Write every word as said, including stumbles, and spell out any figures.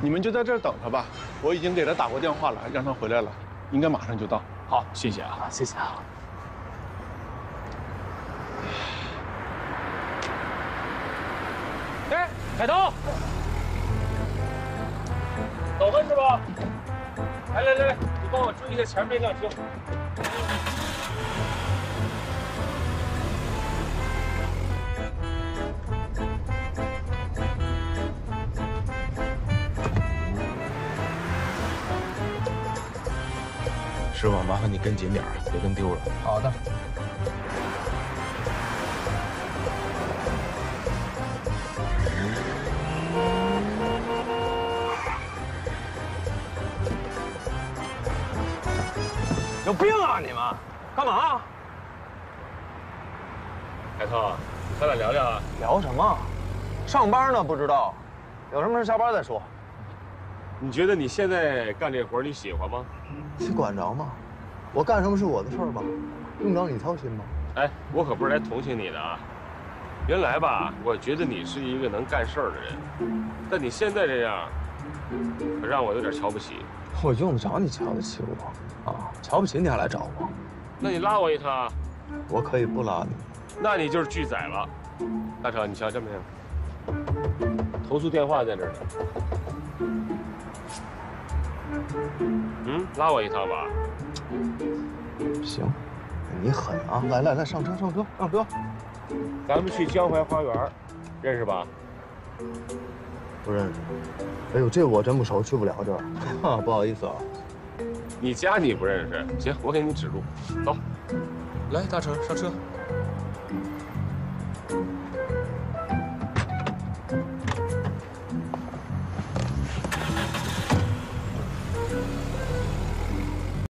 你们就在这儿等他吧，我已经给他打过电话了，让他回来了，应该马上就到。 好，谢谢啊， 谢谢啊。 哎，凯涛，走了是吧？来来来来，你帮我追一下前面那辆车。 师傅，麻烦你跟紧点儿，别跟丢了。 好的。有病啊你们！干嘛？ 凯涛，咱俩聊聊啊。 聊什么？上班呢，不知道。有什么事下班再说。 你觉得你现在干这活你喜欢吗？ 你管着吗？我干什么是我的事儿吧，用着你操心吗？ 哎，我可不是来同情你的啊。原来吧，我觉得你是一个能干事儿的人，但你现在这样，可让我有点瞧不起。 我用得着你瞧得起我啊？瞧不起你还来找我？ 那你拉我一趟， 我可以不拉你。 那你就是拒载了。大成，你瞧见没有？投诉电话在这儿呢。 嗯，拉我一趟吧。 行，你狠啊！来来来，上车上车上车。 咱们去江淮花园，认识吧？ 不认识。哎呦，这我真不熟，去不了这儿。啊，不好意思啊。 你家你不认识？行，我给你指路。走。 来，大成上车。